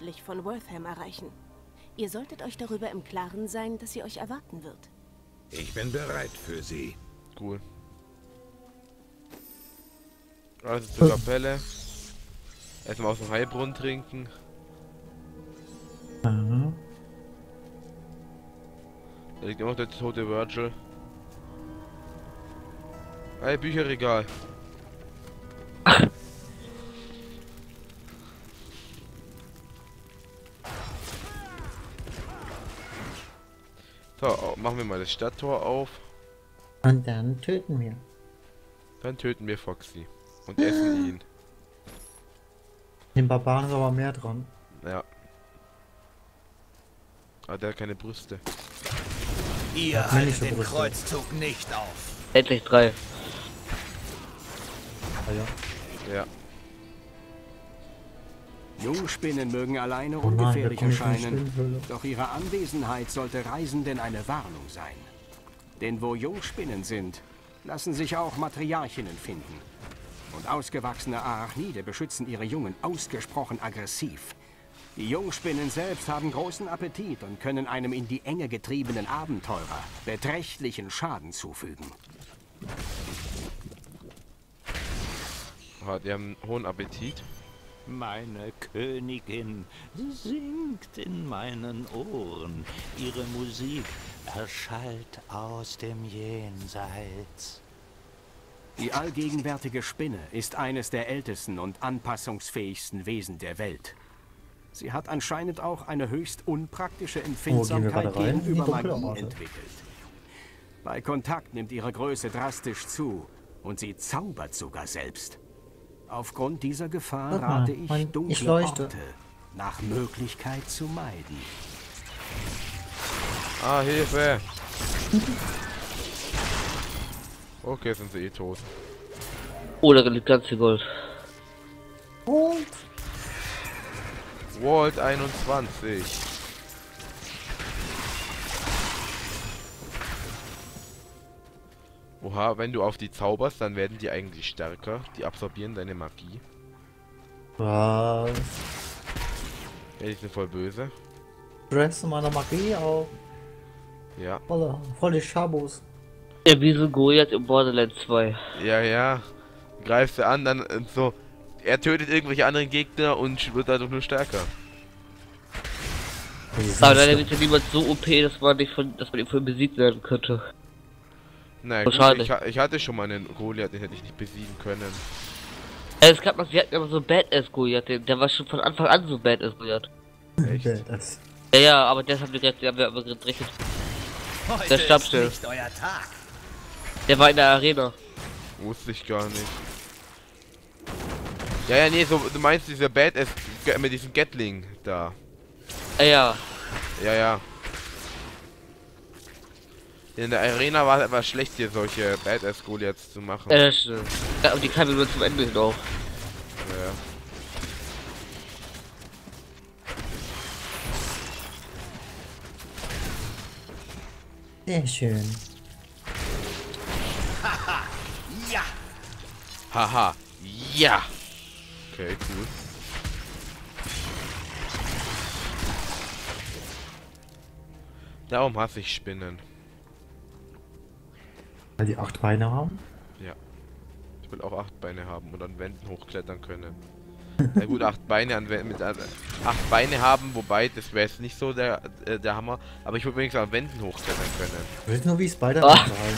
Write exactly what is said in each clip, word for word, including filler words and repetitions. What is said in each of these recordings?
nördlich von Wortham erreichen. Ihr solltet euch darüber im Klaren sein, dass sie euch erwarten wird. Ich bin bereit für sie. Cool. Also zur Kapelle. Erstmal aus dem Heilbrunnen trinken. Mhm. Da liegt immer noch der tote Virgil. Hey, Bücherregal. So, machen wir mal das Stadttor auf. Und dann töten wir. Dann töten wir Foxy. Und essen ihn. Den Barbaren ist aber mehr dran. Ja. Aber der hat keine Brüste. Ihr haltet den Kreuzzug nicht auf. Endlich drei. Ah, ja. Ja. Jungspinnen mögen alleine Oh nein, ungefährlich da kommt eine erscheinen, Spinnenhöhle. doch ihre Anwesenheit sollte Reisenden eine Warnung sein. Denn wo Jungspinnen sind, lassen sich auch Matriarchinnen finden. Und ausgewachsene Arachnide beschützen ihre Jungen ausgesprochen aggressiv. Die Jungspinnen selbst haben großen Appetit und können einem in die Enge getriebenen Abenteurer beträchtlichen Schaden zufügen. Ah, die haben einen hohen Appetit. Meine Königin singt in meinen Ohren. Ihre Musik erschallt aus dem Jenseits. Die allgegenwärtige Spinne ist eines der ältesten und anpassungsfähigsten Wesen der Welt. Sie hat anscheinend auch eine höchst unpraktische Empfindsamkeit Oh, gehen wir gegenüber gerade rein? Magie entwickelt. Bei Kontakt nimmt ihre Größe drastisch zu und sie zaubert sogar selbst. Aufgrund dieser Gefahr Guck mal, rate ich, mein- dunkle ich leuchte. Orte nach Möglichkeit zu meiden. Ah, Hilfe! Okay, sind sie eh tot. Oh, da liegt ganz viel Gold. Und Walt einundzwanzig. Oha, wenn du auf die zauberst, dann werden die eigentlich stärker. Die absorbieren deine Magie. was? Ja, die sind voll böse. Dress meiner Magie auf. Ja. Volle, volle Schabos. Ja, wie so Goliath im Borderlands zwei. Ja, ja. Greifst du an, dann äh, so. Er tötet irgendwelche anderen Gegner und wird dadurch nur stärker. Aber leider ist ja niemand so O P, dass man nicht von, dass man ihm von besiegt werden könnte. Na gut, Schade. ich, ha- ich hatte schon mal einen Goliath, den hätte ich nicht besiegen können. Ja, es gab noch, sie hatten aber so Badass Goliath, der, der war schon von Anfang an so Badass Goliath. Echt? Okay, das. Ja, ja, aber das haben wir gerade, haben wir aber gerechnet. Heute Der stab ist still. nicht euer Tag. Der war in der Arena. Wusste ich gar nicht. Ja, ja, nee, so, du meinst dieser Badass Ge- mit diesem Gatling da. Ja, ja. Ja, ja. In der Arena war es etwas schlecht, hier solche Badass Goliaths zu machen. Ja, das stimmt. Ja, aber die kamen nur zum Ende hin auch. Ja, ja. Sehr schön. Ja, Haha. Ja. Okay, cool. Darum hasse ich Spinnen. Weil die acht Beine haben? Ja. Ich will auch acht Beine haben und an Wänden hochklettern können. Ja gut, acht Beine an Wänden mit äh, acht Beine haben, wobei das wäre jetzt nicht so der äh, der Hammer, aber ich würde wenigstens an Wänden hochklettern können. Ich weiß nur, wie Spider-Man Ah. sagen.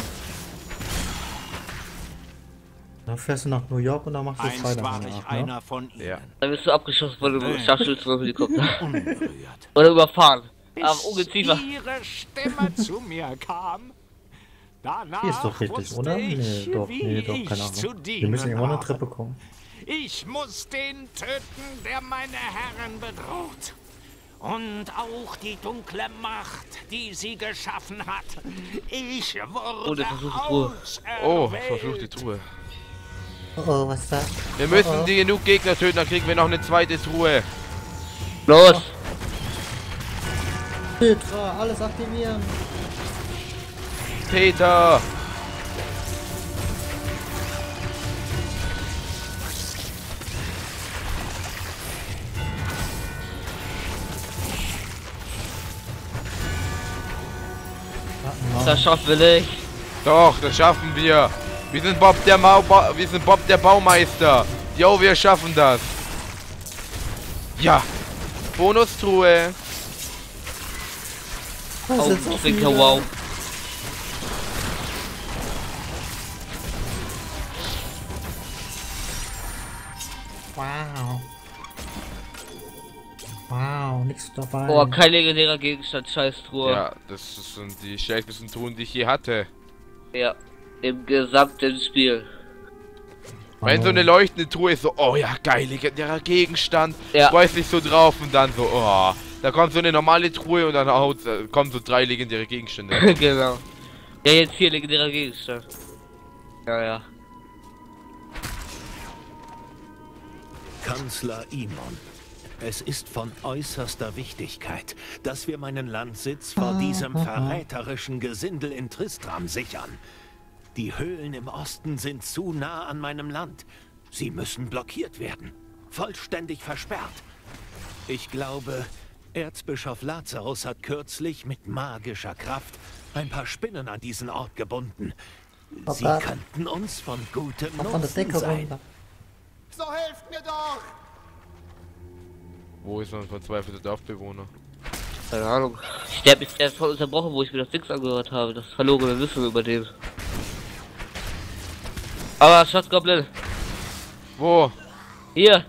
Dann fährst du nach New York und dann machst du Einst war Spider-Man ich nach, ne? einer von ihnen. Ja. Dann wirst du abgeschossen von einem Nee. Stachelzwölfhelikopter. Unberührt. Oder überfahren. Aber Bis ungeziefer. ihre Stimme zu mir kam. Danach Hier ist doch richtig, wusste oder? ich, Nee, doch, wie nee, doch, ich keine zu Ahnung. Wir dienen müssen irgendwann eine habe. Treppe kommen. Ich muss den töten, der meine Herren bedroht. Und auch die dunkle Macht, die sie geschaffen hat. Ich wurde Oh, der verfluchte Truhe. Oh, auserwählt. verfluchte Truhe. Oh, oh, was ist das? Wir müssen Oh, oh. die genug Gegner töten, dann kriegen wir noch eine zweite Truhe. Los! Petra, alles aktivieren. Peter! Das schaffen wir nicht. Doch, das schaffen wir. Wir sind Bob der Mau ba wir sind Bob der Baumeister. Jo, wir schaffen das. Ja. Bonustruhe. Oh, Ficker, wow. Wow. Wow, nichts dabei. Oh, kein legendärer Gegenstand, scheiß Truhe. Ja, das sind die schlechtesten Truhen, die ich je hatte. Ja, im gesamten Spiel. Wenn so eine leuchtende Truhe ist, so, oh ja, geil, legendärer Gegenstand. Ja. Weiß nicht so drauf und dann so, oh. Da kommt so eine normale Truhe und dann haut, äh, kommen so drei legendäre Gegenstände. Genau. Ja, jetzt hier legendärer Gegenstand. Ja, ja. Kanzler Imon, es ist von äußerster Wichtigkeit, dass wir meinen Landsitz vor diesem verräterischen Gesindel in Tristram sichern. Die Höhlen im Osten sind zu nah an meinem Land. Sie müssen blockiert werden. Vollständig versperrt. Ich glaube, Erzbischof Lazarus hat kürzlich mit magischer Kraft ein paar Spinnen an diesen Ort gebunden. Sie Papa. könnten uns von gutem Auch von der Nutzen Decke sein. runter. So helft mir doch! Wo ist ein verzweifelter Dorfbewohner? Keine Ahnung. Ich sterbe mich erst voll unterbrochen, wo ich mir das Dings angehört habe. Das verlorene Wissen über den. Aber Schatzgoblin. Wo? Hier.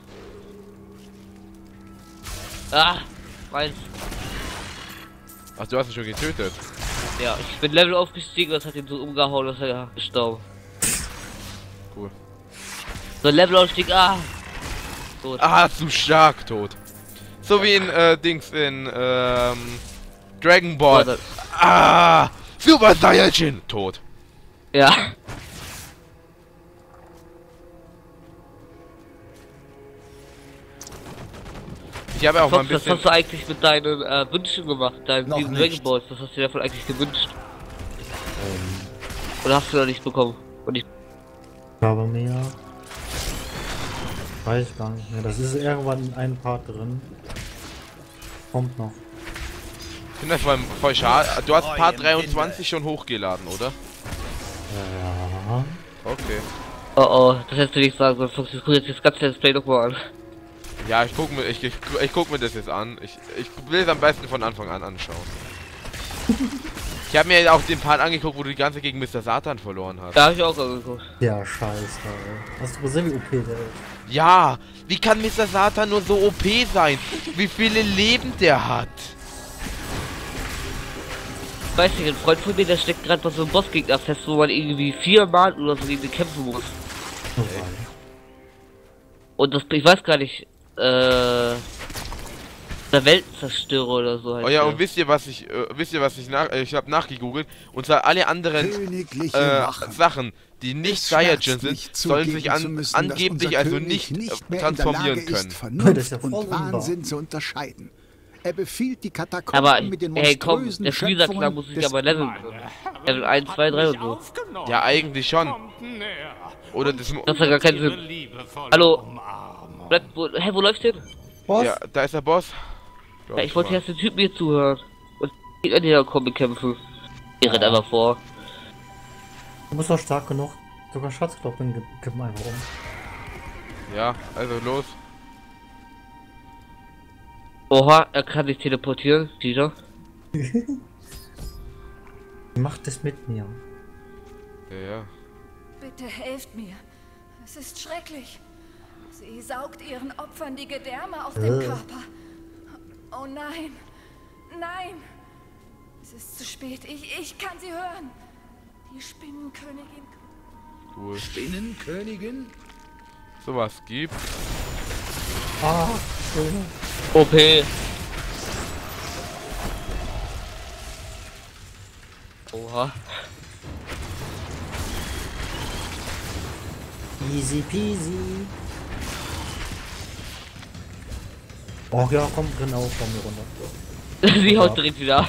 Ah, meins. Ach, du hast ihn schon getötet. Ja, ich bin Level aufgestiegen, das hat ihn so umgehauen, dass er gestorben. Cool. So Level aufstieg, ah. Tot. Ah, zu stark tot. So wie in äh, Dings in ähm, Dragon Ball. Warte. Ah, Super Saiyajin tot. Ja. Ich habe auch mal ein Was bisschen. hast du eigentlich mit deinen äh, Wünschen gemacht? Deinen Noch sieben nicht. Dragon Balls, was hast du dir davon eigentlich gewünscht? Oder hast du noch nicht bekommen? Und ich. Ich glaube mir. Weiß ich gar nicht mehr. Das ist irgendwann in einem Part drin. Kommt noch. Ich finde das voll, voll schade. Du hast Part dreiundzwanzig schon hochgeladen, oder? Ja. Okay. Oh oh, das hättest du nicht sagen sollen, Fox. Ich guck jetzt das ganze Let's Play nochmal an. Ja, ich guck mir, ich, ich, ich guck mir das jetzt an. Ich, ich will es am besten von Anfang an anschauen. Ich habe mir auch den Part angeguckt, wo du die ganze Gegen Mister Satan verloren hast. Da hab ich auch angeguckt. Ja, scheiße, ey. Hast du gesehen, wie O P der ist? Ja, wie kann Mister Satan nur so O P sein? Wie viele Leben der hat? Ich weiß nicht, ein Freund von mir, der steckt gerade bei so einem Bossgegner fest, wo man irgendwie viermal oder so gegen den kämpfen muss. Oh, Und das, ich weiß gar nicht, äh, der Weltenzerstörer oder so heißt Oh ja, der. und wisst ihr, was ich, äh, wisst ihr, was ich nach, äh, ich habe nachgegoogelt, und zwar alle anderen Königliche äh, Wachen. Sachen, die nicht Es Saiyajin schmerzt sind, mich sollen zugeben sich an, zu müssen, dass angeblich unser also König nicht, nicht äh, mehr in der transformieren Lage können. ist, Vernunft Das ist ja und voll Wahnsinn zu unterscheiden. Er befiehlt die Katakomben Aber, mit den hey komm, monströsen der Spielsack Schöpfungen muss sich des aber leveln. Level eins, zwei, drei und so. Ja, eigentlich schon. Oder das, Das hat gar keinen Sinn. Hallo? Bleib, wo, hä, wo läuft's hin? Was? ja, da ist der Boss. Glaub Ja, ich wollte mal. erst den Typen hier zuhören. Und die Gegner kommen bekämpfen. Die rennt einfach vor. Du bist doch stark genug. Sogar Schatzkloppen kippen einfach um. Ja, also los. Oha, er kann sich teleportieren. Wieder. Mach das mit mir. Ja, ja. Bitte helft mir. Es ist schrecklich. Sie saugt ihren Opfern die Gedärme aus dem Äh. Körper. Oh nein. Nein. Es ist zu spät. Ich, ich kann sie hören. Die Spinnenkönigin. Cool. Spinnenkönigin? Sowas gibt. Ah, schön. O P. Oha. Easy peasy. Oh ja, komm, genau, komm mir runter. Sie haut direkt wieder.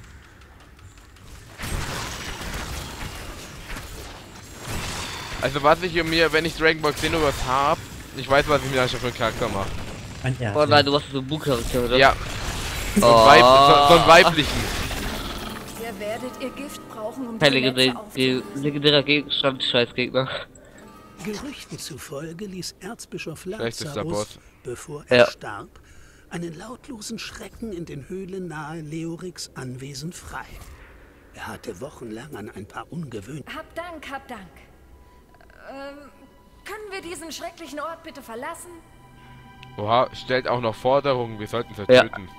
Also was ich mir, wenn ich Dragon Ball Xenoverse habe, ich weiß, was ich mir da schon für einen Charakter mache. Ein R. Oh nein, du machst so einen Bu-Charakter, oder? Ja. So, Oh. ein Weib, so, so einen weiblichen. Der Ihr werdet ihr Gift brauchen, um die Kein Netze legendä aufzulösen. legendärer Gegenstand, Scheißgegner. Gerüchten zufolge ließ Erzbischof Vielleicht ist der Lazarus, Boss. bevor er Ja. starb, einen lautlosen Schrecken in den Höhlen nahe Leoriks Anwesen frei. Er hatte wochenlang an ein paar ungewöhnliche... Hab Dank, hab Dank. Ähm, können wir diesen schrecklichen Ort bitte verlassen? Oha, stellt auch noch Forderungen, wir sollten sie Ja. töten.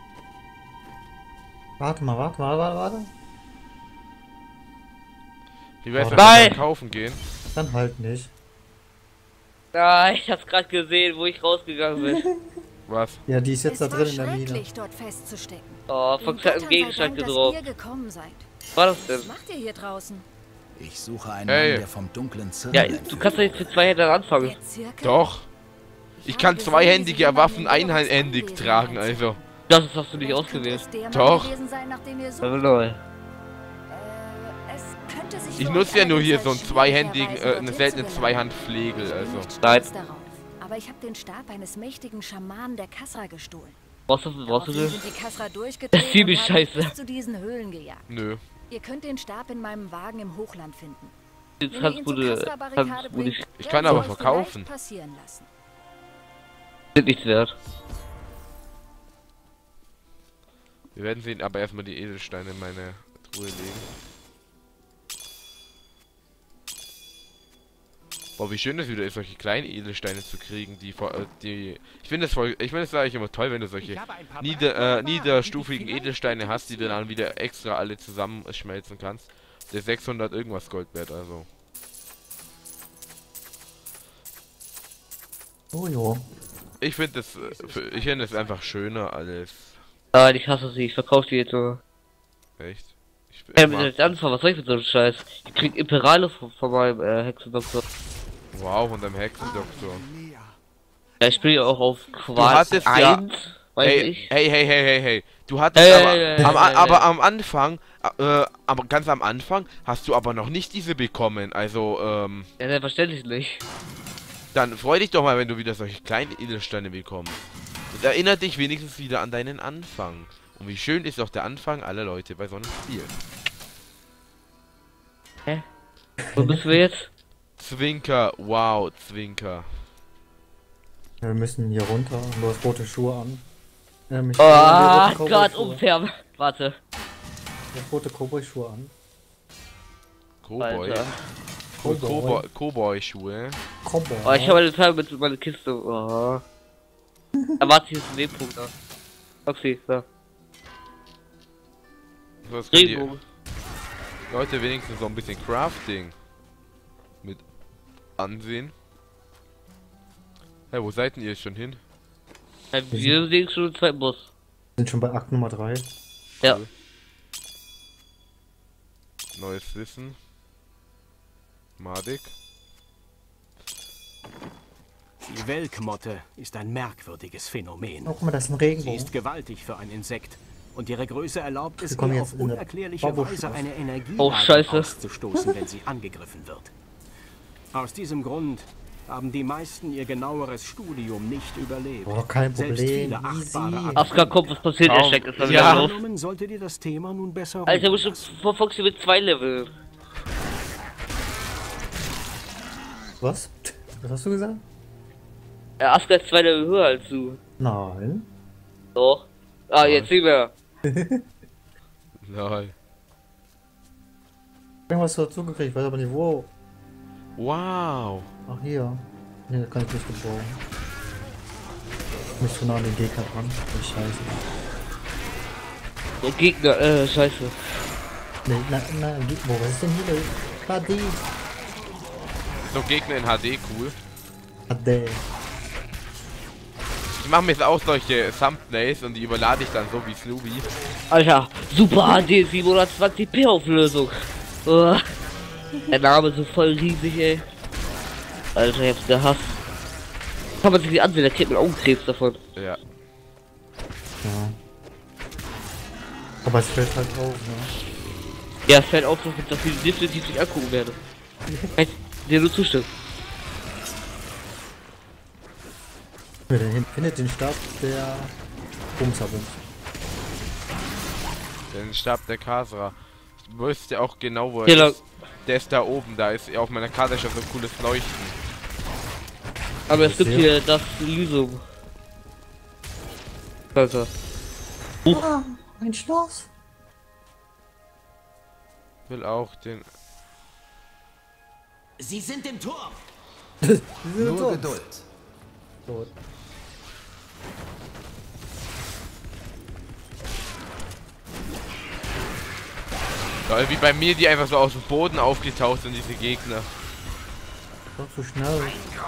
Warte mal, warte mal, warte, warte. Wie wär's, wenn Nein! wir kaufen gehen? Dann halt nicht. Ja, ich hab's gerade gesehen, wo ich rausgegangen bin. Was? Ja, die ist jetzt Es da war drin in der Mine. schrecklich, dort festzustecken. Oh, Den Fox hat einen Göttern Gegenstand sei Dank, gedroppt. dass ihr gekommen seid. Was war das denn? Was macht ihr hier draußen? Ich suche einen Hey. Mann, der vom dunklen Zirkel Ja, entführt du kannst doch nicht mit zwei Händen anfangen. Der Zirkel? Doch. Ich habe kann gesehen, zweihändige wie sie Waffen jemanden in Leoriks einhändig Anwesen tragen, einziehen. also. Das hast du nicht Vielleicht ausgewählt. könnte es der Mann Doch. gewesen sein, nach dem ihr sucht. Aber lol. Äh, es könnte sich Ich für nutze euch ja nur hier allerdings so einen als zweihändigen, schwierig äh, erweisen, eine dorthin seltene zu gelangen. Zweihandflegel, Ich bin also. nicht Nein. stolz darauf, aber ich habe den Stab eines mächtigen Schamanen der Kasra gestohlen. Brauchst du, brauchst du Daraufhin das? sind die Kasra Das durchgedreht ist ziemlich und haben scheiße. bis zu diesen Höhlen gejagt. Nö. Ihr könnt den Stab in meinem Wagen im Hochland finden. Jetzt Wenn ihr kannst ihn du zur dir, Kasra-Barrikade kannst du bringt, dich, Ich kann werden aber sie euch verkaufen. vielleicht passieren lassen. sind nichts wert. Wir werden sehen, aber erstmal die Edelsteine in meine Truhe legen. Boah, wie schön es wieder ist, solche kleinen Edelsteine zu kriegen, die vor, äh, die, ich finde es voll, ich finde es eigentlich immer toll, wenn du solche nieder, äh, niederstufigen Edelsteine hast, die du dann wieder extra alle zusammenschmelzen kannst. Der sechshundert irgendwas Gold wert, also. Oh jo. Ich finde es, äh, für- ich finde es einfach schöner alles. Nein, ich hasse sie, ich verkaufe die jetzt nur. Echt? Ich, Ja, ich mit mag, jetzt anfangen, was soll ich mit so einem Scheiß? Ich krieg Imperiale von, von meinem äh, Hexendoktor. wow, von deinem Hexendoktor. Ja, ich spiele ja auch auf Qual hattest ja- eins, weiß Hey, ich. hey, hey, hey, hey, hey. Du hattest Hey, aber, hey, hey, am, hey, hey. aber am Anfang, äh, aber ganz am Anfang hast du aber noch nicht diese bekommen. Also, ähm, Ja, selbstverständlich nicht. dann freu dich doch mal, wenn du wieder solche kleinen Edelsteine bekommst. Und erinnere dich wenigstens wieder an deinen Anfang. Und wie schön ist doch der Anfang aller Leute bei so einem Spiel. Hä? Wo bist wir jetzt? Zwinker, wow, Zwinker. Ja, wir müssen hier runter. Du hast rote Schuhe an. Ähm, ich Oh habe rote Gott, Cowboy-Schuhe. umfärben. Warte. Ich hab rote Cowboy-Schuhe an. Cowboy. Alter. Cowboy. Cowboy-Schuhe. Cowboy. Oh, ich habe eine Teil mit meiner Kiste. Oh. Da warte ich jetzt einen Wegpunkt da. Okay, da. Was können die Regenbogen. Leute wenigstens so ein bisschen Crafting mit ansehen? Hey, wo seid denn ihr schon hin? Ja, wir sehen schon im zweiten Bus. Wir sind schon bei Akt Nummer drei. Ja. Neues Wissen. Madig. Die Welkmotte ist ein merkwürdiges Phänomen. Oh, guck mal, das ist ein Sie Regenbogen. ist gewaltig für ein Insekt. Und ihre Größe erlaubt es Wir kommen ihr jetzt auf in der unerklärliche Baubusch Weise auf. eine Energie Oh, Scheiße. auszustoßen, wenn sie angegriffen wird. Aus diesem Grund haben die meisten ihr genaueres Studium nicht überlebt. Oh, kein Selbst Problem. viele Easy. achtbare Aska kommt, was passiert? Er Kaum. steckt jetzt mal Ja. wieder los. Genommen sollte dir das Thema nun besser Alter, ruhen muss schon lassen. vor Foxy mit zwei Level. Was? Was hast du gesagt? Ja, Aska ist zwei Level höher als du. Nein. Doch. Ah, jetzt nicht mehr. Lol. Irgendwas dazu gekriegt, ich weiß aber nicht wo. Wow. Ach, hier. Nee, da kann ich nicht gebrauchen. Ich muss zu nah an den Gegner dran. Oh, scheiße. Der Gegner, äh, scheiße. Nee, na, na, Gegner. Was ist denn hier? H D. So Gegner in H D, cool. H D. Ich mache mir jetzt auch solche Thumbnails und die überlade ich dann so wie Snoopy. Alter, Super H D siebenhundertzwanzig p Auflösung. Oh. Der Name ist so voll riesig, ey. Alter, ich hab's gehasst. Kann man sich nicht ansehen, der kriegt einen Augenkrebs davon. Ja. Ja. Aber es fällt halt auf, ne? Ja, es fällt auf, dass ich das Video definitiv nicht angucken werde. Kann ich dir nur zustimmen. Wer denn hin? Findet den Stab der Bumsabum. Den Stab der Kasra. wüsste auch genau, wo er Hier ist. Der ist da oben, da ist auf meiner Karte schon so ein cooles Leuchten. Aber es gibt hier das Lysum. Alter. Uh. Ah, ein Schloss. Will auch den... Sie sind im Turm. Nur Nur Geduld. Tot. Ja, wie bei mir, die einfach so aus dem Boden aufgetaucht sind, diese Gegner. Doch so schnell.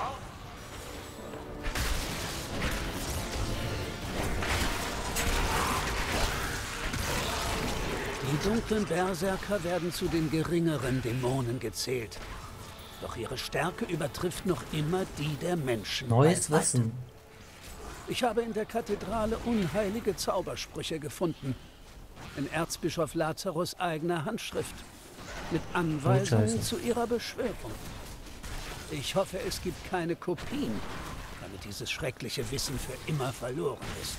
Die dunklen Berserker werden zu den geringeren Dämonen gezählt. Doch ihre Stärke übertrifft noch immer die der Menschen. Neues weltweit. Wissen. Ich habe in der Kathedrale unheilige Zaubersprüche gefunden. In Erzbischof Lazarus eigener Handschrift. Mit Anweisungen Scheiße. zu ihrer Beschwörung. Ich hoffe, es gibt keine Kopien, damit dieses schreckliche Wissen für immer verloren ist.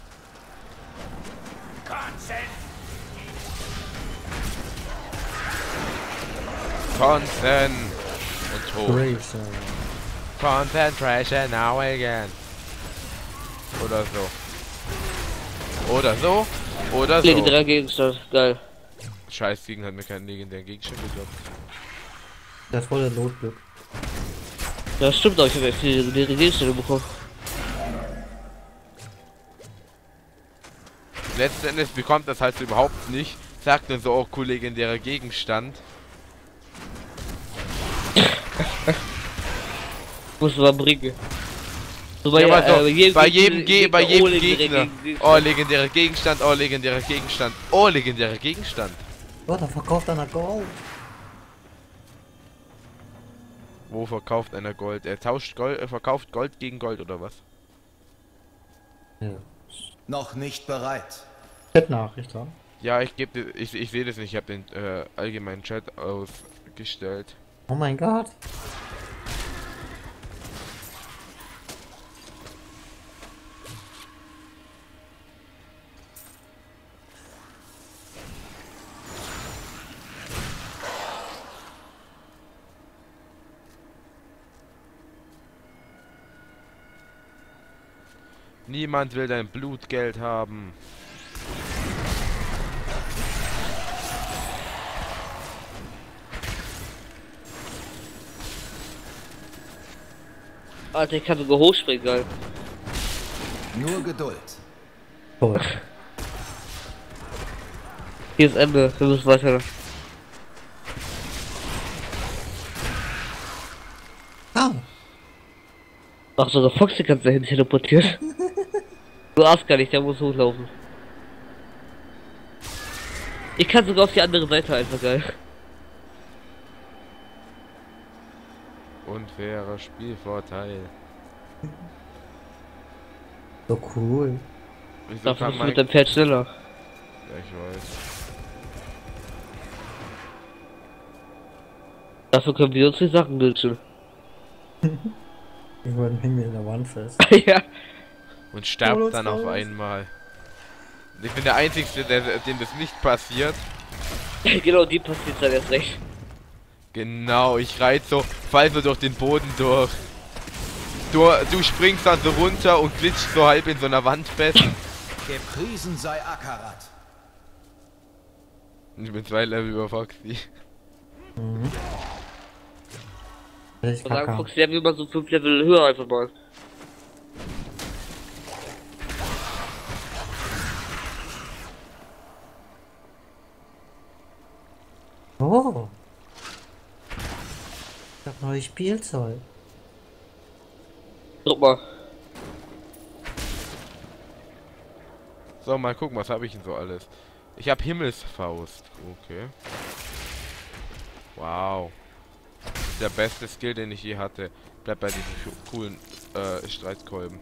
Konzen und Tod. Grace, Concentration now again. Oder so. Oder so. Oder so. Legendärer Gegenstand, geil. Scheiß Ding hat mir keinen legendären Gegenstand gedroppt. der volle Notglück. Das stimmt auch, ich habe echt viele legendäre Gegenstände bekommen. Letzten Endes bekommt das halt so überhaupt nicht. Sagt nur so, oh cool, legendärer Gegenstand. Muss man bringen. So bei, Ja, aber so, äh, jedem bei jedem, Gegner- Ge bei Gegner- jedem oh, legendärer Gegner. Gegenstand. Oh, legendärer Gegenstand, oh, legendärer Gegenstand, oh, legendärer Gegenstand. Oh, da verkauft einer Gold. Wo verkauft einer Gold? Er tauscht Gold, er verkauft Gold gegen Gold oder was? Ja. Noch nicht bereit. Chat-Nachricht, ja. Ja, ich gebe, ich, ich sehe das nicht. Ich habe den äh, allgemeinen Chat ausgestellt. Oh mein Gott. Niemand will dein Blutgeld haben. Alter, ich kann sogar hochspringen, geil. Nur Geduld. Toll. Hier ist Ende, wir müssen weiter. Ah. Ach, sogar Foxy kannst du dahin teleportieren. Du Arsch gar nicht, der muss hochlaufen. Ich kann sogar auf die andere Seite einfach, geil. Unfairer Spielvorteil. So cool. Wieso Dafür kann bist du mein... mit deinem Pferd schneller. Ja, ich weiß. Dafür können wir uns die Sachen wünschen. Irgendwann hängen wir in der Wand fest. Ja. Und sterbt Oh, dann das auf war's. einmal. Ich bin der Einzige, der, dem das nicht passiert. Genau, die passiert dann erst recht. Genau, ich reiz so, fall so durch den Boden durch. Du, du springst dann so runter und glitschst so halb in so einer Wand fest. Gepriesen sei Akarat. Ich bin zwei Level über Foxy. Mhm. Ich Und sagen, kacke. Foxy, der will mal so fünf Level höher einfach mal. Oh. Ich hab neues Spielzeug. Guck mal. So, mal gucken, was habe ich denn so alles? Ich habe Himmelsfaust. Okay. Wow. Der beste Skill, den ich je hatte. Bleibt bei diesen coolen äh, Streitkolben.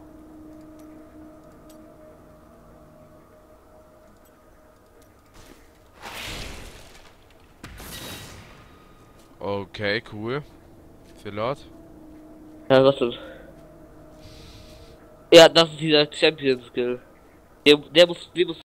Okay, cool. Zelot. Ja, was denn? Ja, das ist dieser Champion-Skill. Der, der muss, der muss